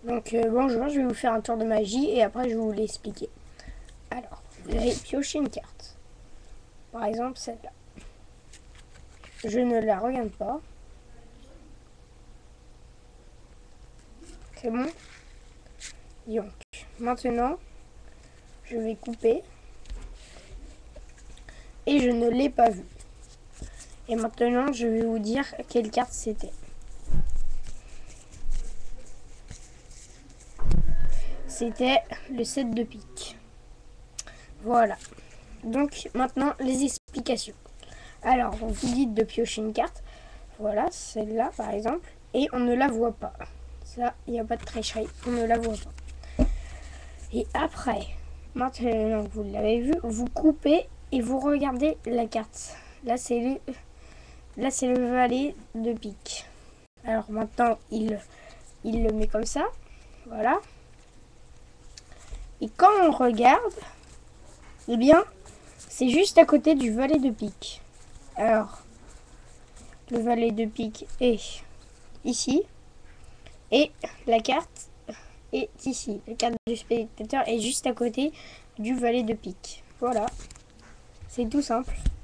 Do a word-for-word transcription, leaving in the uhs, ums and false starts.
Donc euh, bonjour, je vais vous faire un tour de magie et après je vais vous l'expliquer. Alors, vous allez piocher une carte. Par exemple celle-là. Je ne la regarde pas. C'est bon. Donc, maintenant, je vais couper. Et je ne l'ai pas vue. Et maintenant, je vais vous dire quelle carte c'était. C'était le sept de pique. Voilà. Donc, maintenant, les explications. Alors, on vous dit de piocher une carte. Voilà, celle-là, par exemple. Et on ne la voit pas. Ça, il n'y a pas de tricherie. On ne la voit pas. Et après, maintenant que vous l'avez vu, vous coupez et vous regardez la carte. Là, c'est le, là, c'est le valet de pique. Alors maintenant, il, il le met comme ça. Voilà. Et quand on regarde, eh bien, c'est juste à côté du valet de pique. Alors, le valet de pique est ici. Et la carte est ici. La carte du spectateur est juste à côté du valet de pique. Voilà. C'est tout simple.